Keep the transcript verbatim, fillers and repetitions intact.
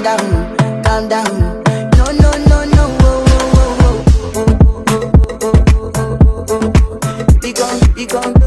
calm down, calm down. No, no, no, no. Oh, oh, oh, oh. We gon' we gon'